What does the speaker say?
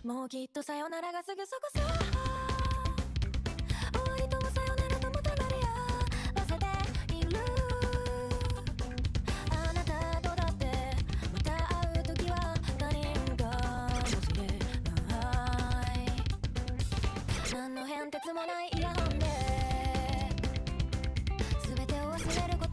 もうきっとさよならがすぐそこさ。終わりともさよならとも隣り合わせている。あなたとだってまた会う時は他人かもしれない。何の変哲もないイヤホンで全てを忘れること